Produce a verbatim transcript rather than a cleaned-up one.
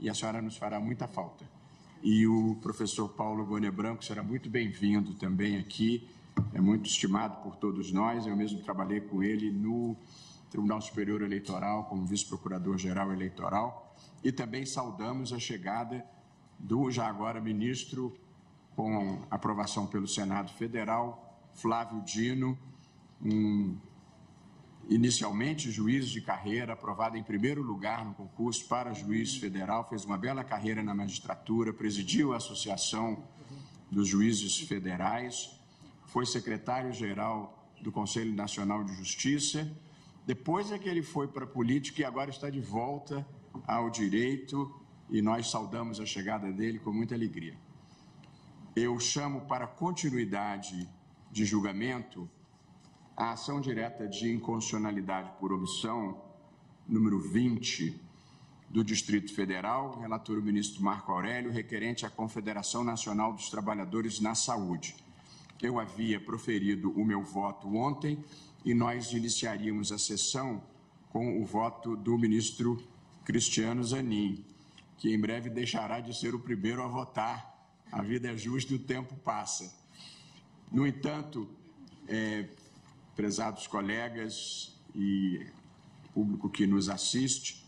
e a senhora nos fará muita falta. E o professor Paulo Gonet Branco será muito bem-vindo também aqui, é muito estimado por todos nós. Eu mesmo trabalhei com ele no Tribunal Superior Eleitoral como vice-procurador-geral eleitoral, e também saudamos a chegada do já agora ministro com aprovação pelo Senado Federal, Flávio Dino, um inicialmente juiz de carreira, aprovado em primeiro lugar no concurso para juiz federal, fez uma bela carreira na magistratura, presidiu a Associação dos Juízes Federais, foi secretário-geral do Conselho Nacional de Justiça, depois é que ele foi para a política e agora está de volta ao direito, e nós saudamos a chegada dele com muita alegria. Eu chamo para continuidade de julgamento a ação direta de inconstitucionalidade por omissão, número vinte, do Distrito Federal, relator o ministro Marco Aurélio, requerente à Confederação Nacional dos Trabalhadores na Saúde. Eu havia proferido o meu voto ontem e nós iniciaríamos a sessão com o voto do ministro Cristiano Zanin, que em breve deixará de ser o primeiro a votar. A vida é justa e o tempo passa. No entanto, é, prezados colegas e público que nos assiste,